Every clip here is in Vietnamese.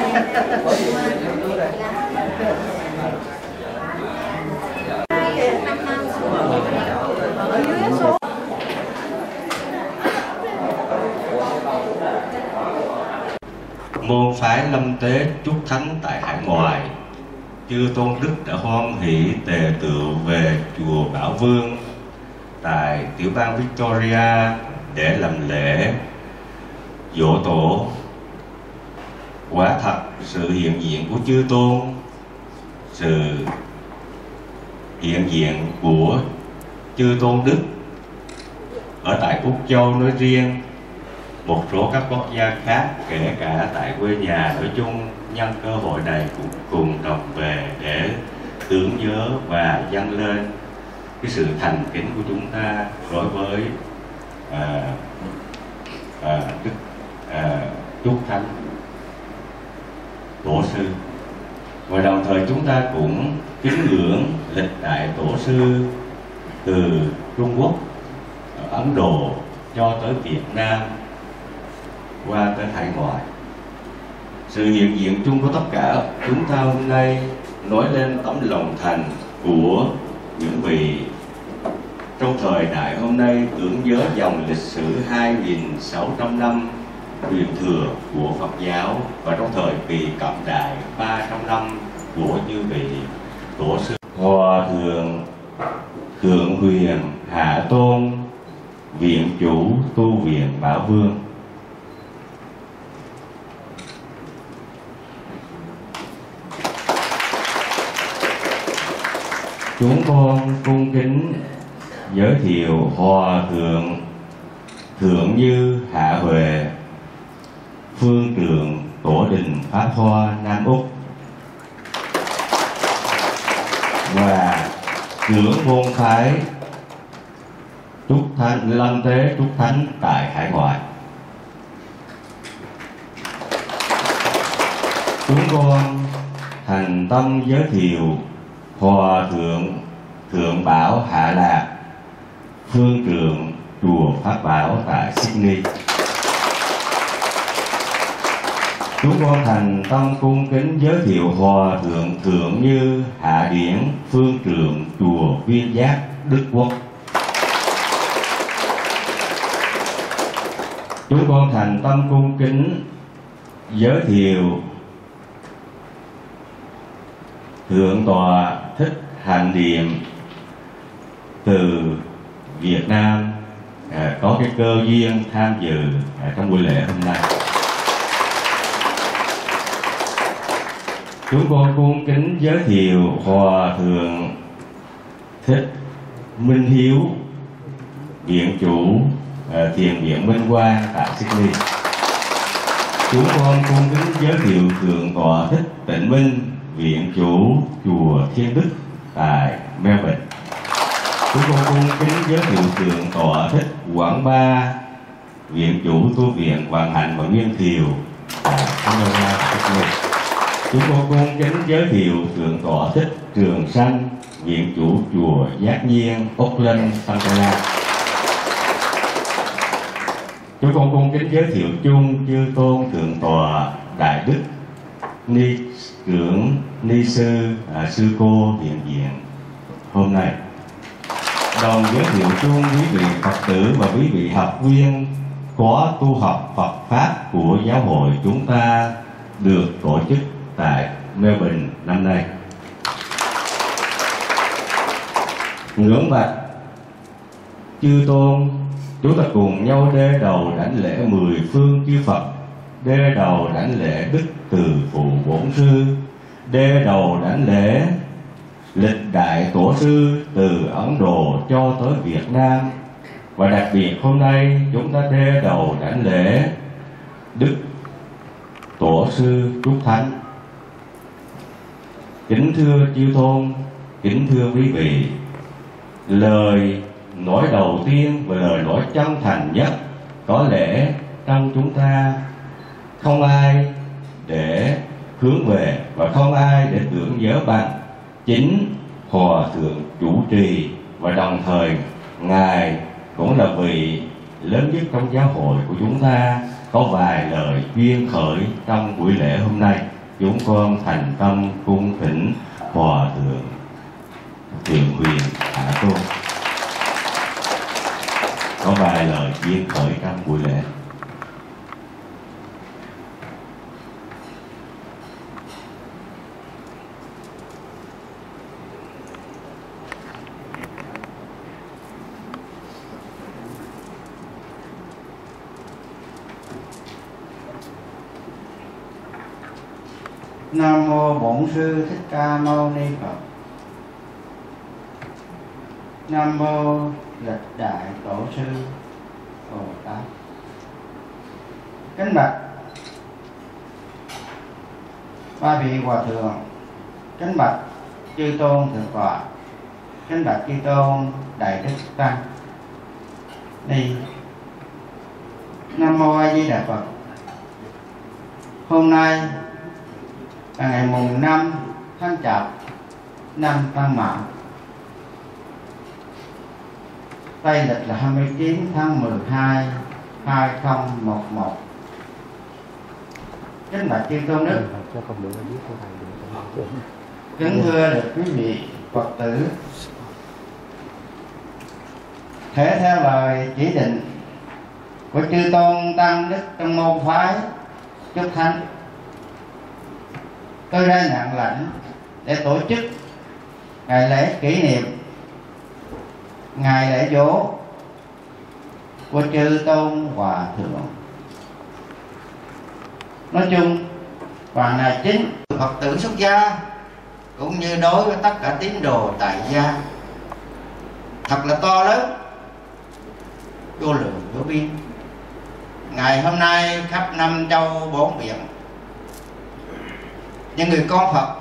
Môn phái Lâm Tế Trúc Thánh tại hải ngoại, chư tôn đức đã hoan hỷ tề tựu về chùa Bảo Vương tại tiểu bang Victoria để làm lễ giỗ tổ. Quả thật sự hiện diện của chư tôn, sự hiện diện của chư tôn đức ở tại Úc Châu nói riêng, một số các quốc gia khác kể cả tại quê nhà nói chung, nhân cơ hội này cũng cùng đồng về để tưởng nhớ và dâng lên cái sự thành kính của chúng ta đối với Đức Trúc Thánh Tổ sư. Và đồng thời chúng ta cũng kính ngưỡng lịch đại tổ sư từ Trung Quốc, Ấn Độ cho tới Việt Nam qua tới hải ngoại. Sự hiện diện chung của tất cả chúng ta hôm nay nói lên tấm lòng thành của những vị trong thời đại hôm nay tưởng nhớ dòng lịch sử 2.600 năm truyền thừa của Phật giáo, và trong thời kỳ cận đại 300 năm của như vị tổ sư Hòa Thượng Thượng Huyền Hạ Tôn, viện chủ tu viện Bảo Vương. Chúng con cung kính giới thiệu Hòa Thượng Thượng Như Hạ Huệ, phương trượng Tổ đình Pháp Hoa Nam Úc và trưởng môn phái Trúc Thánh Lâm Tế Trúc Thánh tại hải ngoại. Chúng con thành tâm giới thiệu Hòa Thượng Thượng Bảo Hạ Lạc, phương trượng chùa Pháp Bảo tại Sydney. Chúng con thành tâm cung kính giới thiệu Hòa Thượng Thượng Như Hạ Điển, phương trượng chùa Viên Giác, Đức Quốc. Chúng con thành tâm cung kính giới thiệu Thượng tọa Thích Hạnh Điệm từ Việt Nam, có cái cơ duyên tham dự trong buổi lễ hôm nay. Chúng con cung kính giới thiệu Hòa Thượng Thích Minh Hiếu, viện chủ thiền viện Minh Quang tại Sydney. Chúng con cung kính giới thiệu Thượng tọa Thích Tịnh Minh, viện chủ chùa Thiên Đức tại Melbourne. Chúng con cung kính giới thiệu Thượng tọa Thích Quảng Ba, viện chủ tu viện Vạn Hạnh và Nguyên Thiều tại Sydney. Chúng con cung kính giới thiệu Thượng tọa Thích Trường Sanh, viện chủ chùa Giác Nhiên, Auckland, Tanzania. Chúng con cung kính giới thiệu chung chư tôn Thượng tọa Đại Đức Ni trưởng Ni sư sư cô hiện diện hôm nay. Đồng giới thiệu chung quý vị Phật tử và quý vị học viên có tu học Phật pháp của giáo hội chúng ta được tổ chức tại Melbourne năm nay. Ngưỡng bạch chư tôn, chúng ta cùng nhau đê đầu đảnh lễ 10 phương chư Phật, đê đầu đảnh lễ Đức Từ Phụ Bổn Sư, đê đầu đảnh lễ lịch đại tổ sư từ Ấn Độ cho tới Việt Nam, và đặc biệt hôm nay chúng ta đê đầu đảnh lễ Đức Tổ sư Trúc Thánh. Kính thưa chư tôn, kính thưa quý vị, lời nói đầu tiên và lời nói chân thành nhất có lẽ trong chúng ta không ai để hướng về và không ai để tưởng nhớ bằng chính Hòa Thượng chủ trì, và đồng thời Ngài cũng là vị lớn nhất trong giáo hội của chúng ta, có vài lời duyên khởi trong buổi lễ hôm nay. chúng con thành tâm cung thỉnh Hòa thượng Thượng Quyền Hạ Tôn có vài lời viên khởi trong buổi lễ. Nam mô Bổn Sư Thích Ca Mâu Ni Phật. Nam mô Lịch Đại Tổ Sư Bồ Tát. Kính bạch ba vị hòa thượng, kính bạch chư tôn thượng tọa, kính bạch chư tôn đại đức tăng ni. Nam mô A Di Đà Phật. Hôm nay là ngày mùng 5 tháng Chạp năm Tân Mão, Tây lịch là 29 tháng 12 2011. Kính bạch chư tôn đức, kính thưa được quý vị Phật tử, thể theo lời chỉ định của chư tôn tăng đức trong môn phái Chúc Thánh, tôi ra nhận lãnh để tổ chức ngày lễ kỷ niệm ngày lễ dỗ của chư tôn hòa thượng. Nói chung và ngày chính Phật tử xuất gia cũng như đối với tất cả tín đồ tại gia thật là to lớn, vô lượng vô biên. Ngày hôm nay khắp năm châu bốn biển, những người con Phật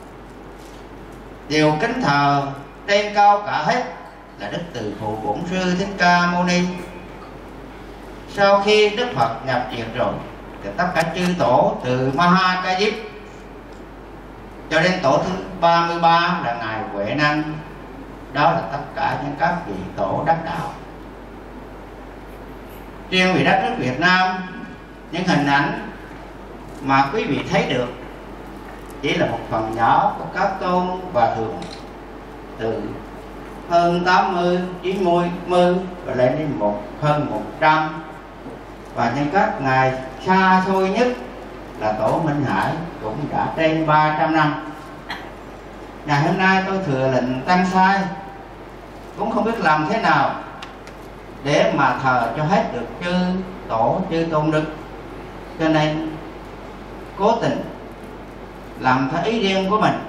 đều kính thờ trên cao cả hết là Đức Từ Phụ Bổn Sư Thích Ca Mâu Ni. Sau khi Đức Phật nhập diệt rồi thì tất cả chư tổ từ Maha Ca Diếp cho đến tổ thứ 33 là ngài Huệ Năng, đó là tất cả những các vị tổ đắc đạo. Riêng về đất nước Việt Nam, những hình ảnh mà quý vị thấy được chỉ là một phần nhỏ của các tôn hòa thượng từ hơn 80, 90 và lên đến hơn 100, và những các ngài xa xôi nhất là tổ Minh Hải cũng đã trên 300 năm. Ngày hôm nay tôi thừa lệnh tăng sai, cũng không biết làm thế nào để mà thờ cho hết được chư tổ chư tôn đức, cho nên cố tình làm theo ý riêng của mình,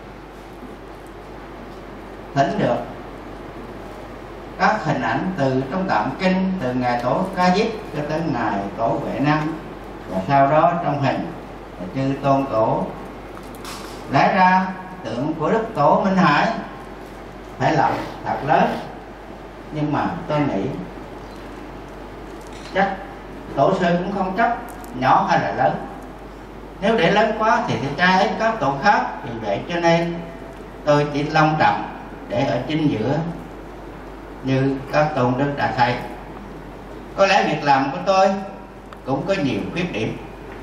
thỉnh được các hình ảnh từ trong tạng kinh, từ ngài tổ Ca Diếp cho tới ngài tổ Huệ Năng, và sau đó trong hình là chư tôn tổ. Lẽ ra tượng của Đức Tổ Minh Hải phải làm thật lớn, nhưng mà tôi nghĩ chắc tổ sư cũng không chấp nhỏ hay là lớn. Nếu để lớn quá thì trai hết các tổ khác. Vì vậy cho nên tôi chỉ long trọng để ở chính giữa như các tôn đức đã thấy. Có lẽ việc làm của tôi cũng có nhiều khuyết điểm,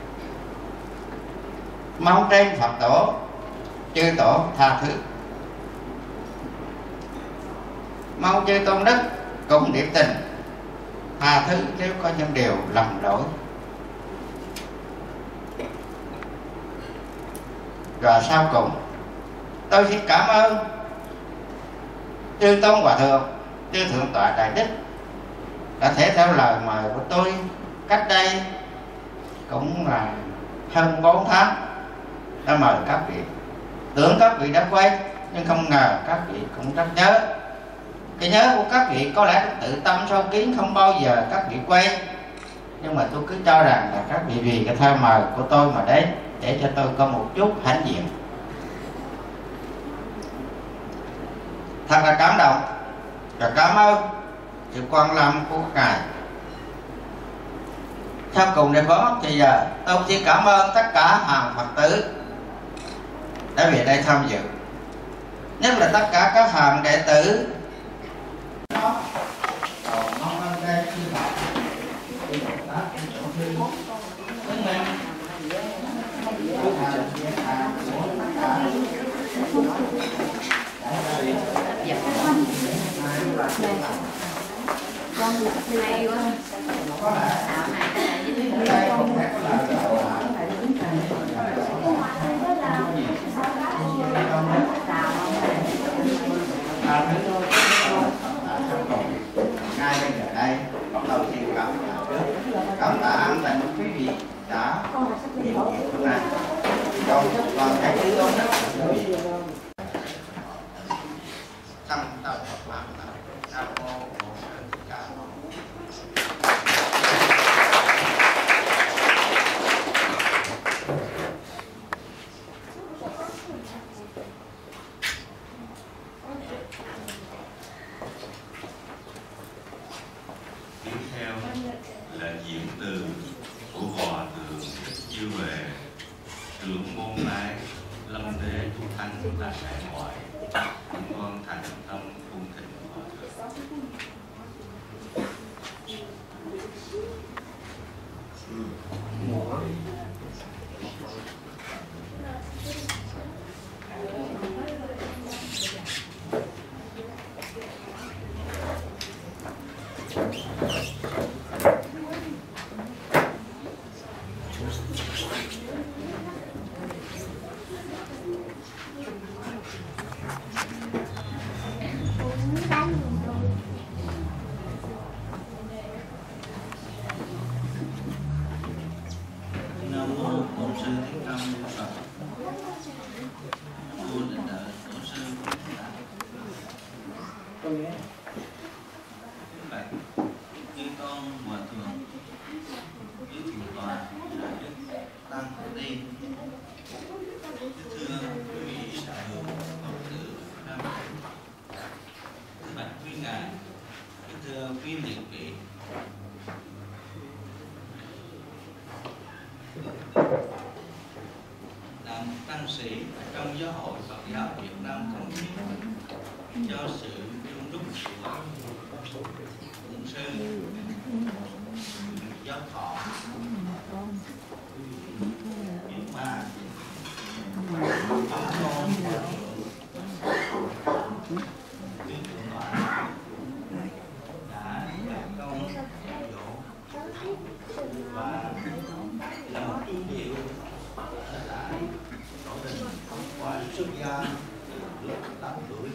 mong trên Phật tổ chư tổ tha thứ, mong chư tôn đức cũng điệp tình tha thứ nếu có những điều lầm lỗi. Và sau cùng tôi xin cảm ơn chư tôn hòa thượng, chư thượng tọa đại đức đã thể theo lời mời của tôi cách đây cũng là hơn 4 tháng, đã mời các vị. Tưởng các vị đã quay nhưng không ngờ các vị cũng rất nhớ. Cái nhớ của các vị có lẽ tự tâm sâu kín, không bao giờ các vị quay, nhưng mà tôi cứ cho rằng là các vị vì cái theo mời của tôi mà đến để cho tôi có một chút hãnh diện. Thật là cảm động và cảm ơn sự quan lâm của ngài. Sau cùng để có thì giờ tôi xin cảm ơn tất cả hàng Phật tử đã về đây tham dự, nhất là tất cả các hàng đệ tử. chúng ta sẽ hỏi con thành tâm cung thỉnh Hòa Thượng. tăng sĩ trong giáo hội Phật giáo Việt Nam thống nhất cho sự chung đúc của Bổn Sư giáo thọ Việt Nam chúng con Đức Thượng Tọa đã đạt công dỗ và làm tư liệu tại tổ đình qua xuất gia từ lúc 8 tuổi.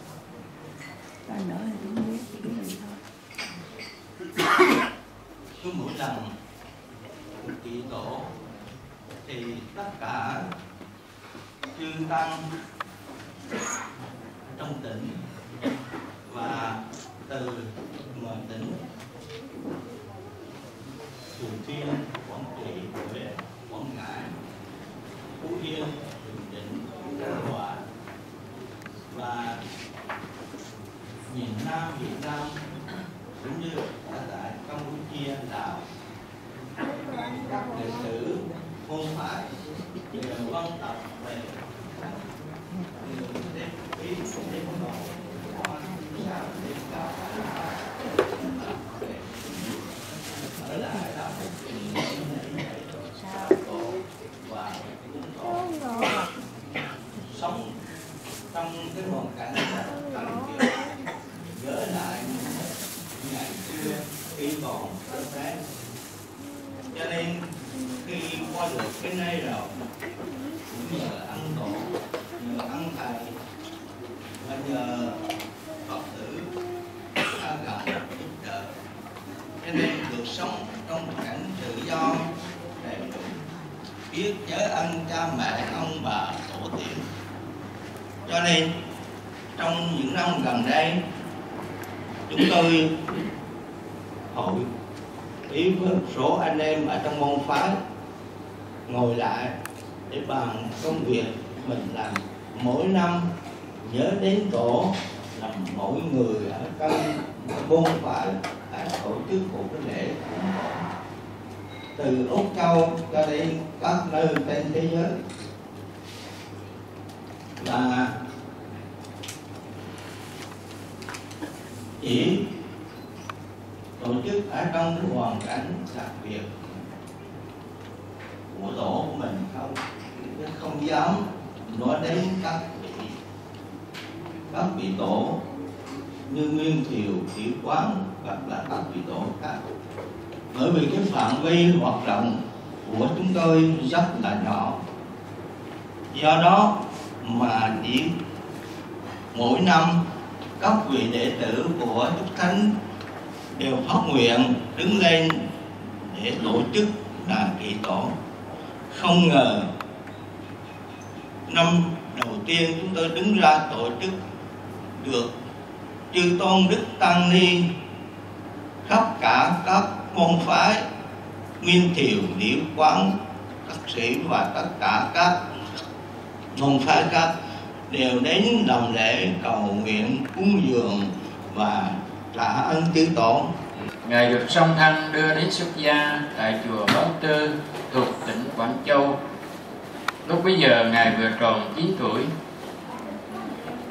Cứ mỗi lần trị tổ thì tất cả chư tăng trong tỉnh và từ ngoài tỉnh Thừa Thiên, Quảng Trị, Huế, Quảng Ngãi, Phú Yên, Bình Định, Khánh Hòa và miền Nam Việt Nam cũng như ở tại Campuchia, Lào, các đệ tử môn phái đều văn tập về ở lại đó và sống trong cái hoàn cảnh thành kiểu nhớ lại ngày xưa khi còn thơ bé, cho nên khi qua được cái nơi rồi cũng nhờ ăn tổ, nhờ ăn thầy và nhờ Phật tử tha gạo giúp đỡ, cho nên được sống trong cảnh tự do đầy đủ, biết nhớ ân cha mẹ, ông bà, tổ tiên. Cho nên trong những năm gần đây chúng tôi hội ý với một số anh em ở trong môn phái ngồi lại để bàn công việc mình làm. Mỗi năm nhớ đến tổ là mỗi người ở trong môn phái đã tổ chức một cái lễ từ Úc Châu cho đến các nơi trên thế giới, và chỉ tổ chức ở trong cái hoàn cảnh đặc biệt của tổ của mình không, không dám nói đến các vị tổ như Nguyên Thiều, Thiệu Quán hoặc là các vị tổ khác, bởi vì cái phạm vi hoạt động của chúng tôi rất là nhỏ. Do đó mà chỉ mỗi năm các vị đệ tử của Đức Thánh đều phát nguyện đứng lên để tổ chức là kỳ tổ. Không ngờ năm đầu tiên chúng tôi đứng ra tổ chức được chư tôn đức tăng ni khắp cả các môn phái Nguyên Thiều, Điệu Quán, các sĩ và tất cả các môn phái khác đều đến làm lễ cầu nguyện, cúng dường và trả ân chư tổ. Ngài được song thân đưa đến xuất gia tại chùa Bát Trư thuộc tỉnh Quảng Châu. Lúc bấy giờ Ngài vừa tròn 9 tuổi.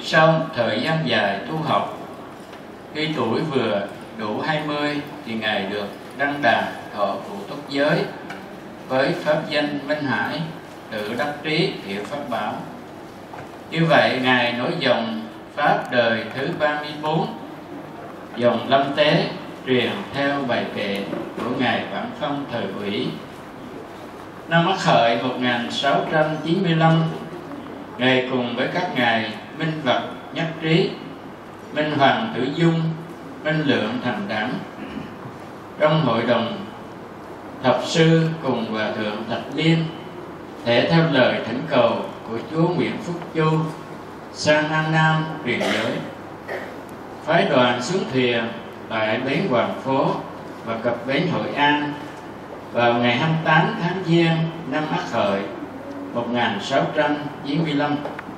Sau một thời gian dài tu học, khi tuổi vừa đủ 20 thì Ngài được đăng đàn thọ phụ túc giới với pháp danh Minh Hải, tự đắc trí hiệu pháp bảo. Như vậy Ngài nối dòng pháp đời thứ 34, dòng Lâm Tế, truyền theo bài kệ của Ngài Vãng Phong thời Ủy. Năm Ất Hợi 1695, Ngài cùng với các ngài Minh Vật Nhất Trí, Minh Hoàng Tử Dung, Minh Lượng Thành Đẳng trong hội đồng thập sư cùng Hòa Thượng Thạch Liên thể theo lời thỉnh cầu của Chúa Nguyễn Phúc Chu sang An Nam truyền giới, phái đoàn xuống thuyền tại bến Hoàng Phố và cập bến Hội An vào ngày 28 tháng Giêng năm Ất Hợi 1695.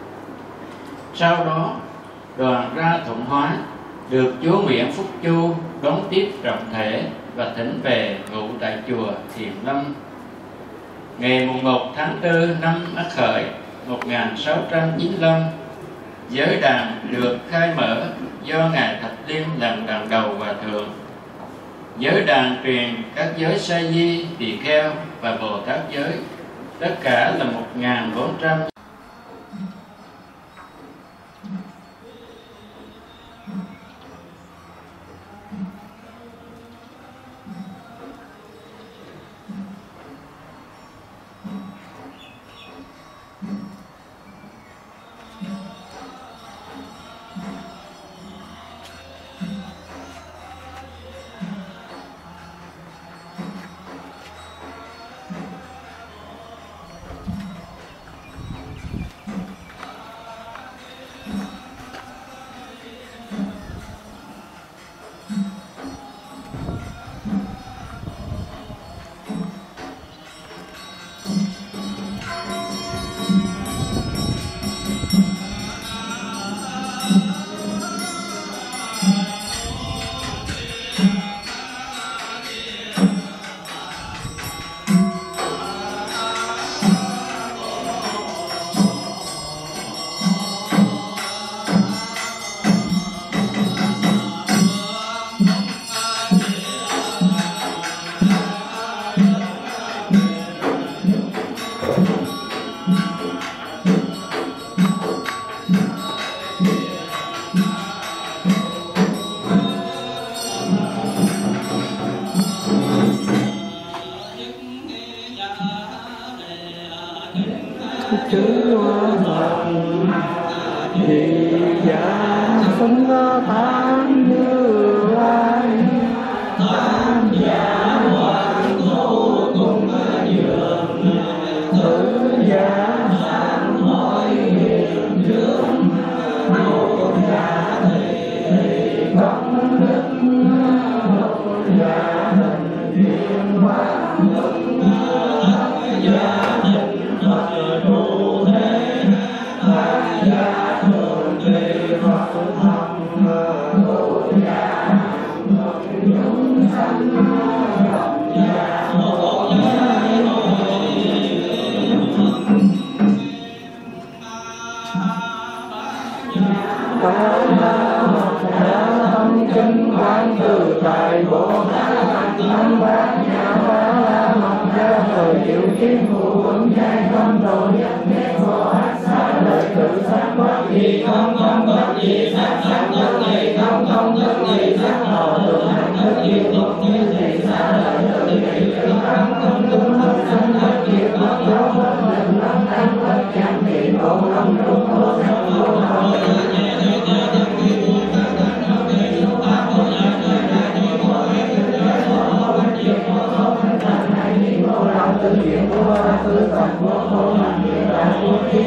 Sau đó đoàn ra Thuận Hóa, được Chúa Nguyễn Phúc Chu đón tiếp trọng thể và thỉnh về ngụ tại chùa Thiền Lâm. Ngày 1 tháng 4 năm Ất Hợi 1695, giới đàn được khai mở do Ngài Thạch Liên làm đàn đầu Hòa Thượng. Giới đàn truyền các giới Sa Di, Tỳ Kheo và Bồ Tát giới, tất cả là 1400.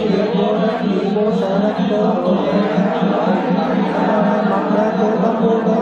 Hãy subscribe cho kênh Ghiền Mì Gõ để không bỏ lỡ những video hấp dẫn.